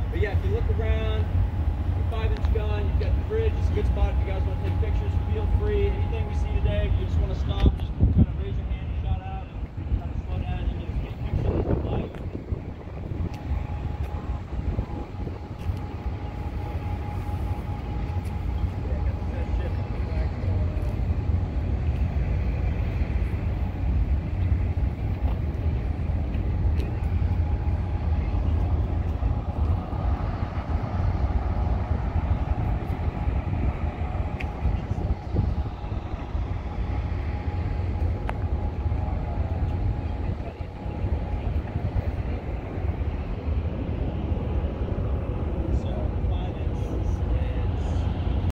But yeah, if you look around, the 5-inch gun, you've got the bridge. It's a good spot if you guys want to take pictures. Feel free. Anything we see today, if you just want to stop,